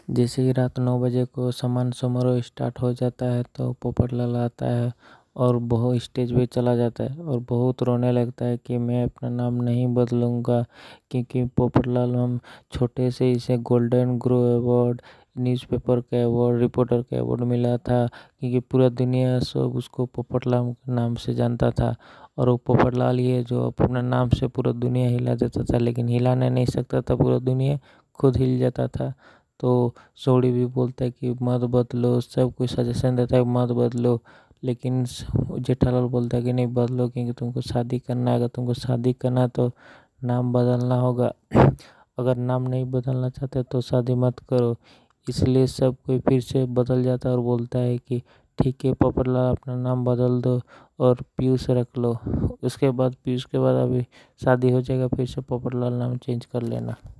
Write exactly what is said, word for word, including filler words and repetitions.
जैसे ही रात नौ बजे को सम्मान समारोह स्टार्ट हो जाता है तो पोपटलाल आता है और बहुत स्टेज पे चला जाता है और बहुत रोने लगता है कि मैं अपना नाम नहीं बदलूंगा, क्योंकि पोपटलाल हम छोटे से इसे गोल्डन ग्रो अवार्ड, न्यूज़पेपर का अवार्ड, रिपोर्टर का अवार्ड मिला था, क्योंकि पूरा दुनिया सब उसको पोपटलाल के नाम से जानता था। और वो पोपटलाल ही है जो अपना नाम से पूरा दुनिया हिला देता था, लेकिन हिलाने नहीं सकता था पूरा दुनिया, खुद हिल जाता था। तो सोडी भी बोलता है कि मत बदलो, सब कुछ सजेशन देता है मत बदलो, लेकिन जेठालाल बोलता है कि नहीं बदलो, क्योंकि तुमको शादी करना है, अगर तुमको शादी करना है तो नाम बदलना होगा। अगर नाम नहीं बदलना चाहते तो शादी मत करो। इसलिए सब कोई फिर से बदल जाता है और बोलता है कि ठीक है पोपटलाल अपना नाम बदल दो और पीयूष रख लो। उसके बाद पीयूष के बाद अभी शादी हो जाएगा, फिर से पोपटलाल नाम चेंज कर लेना।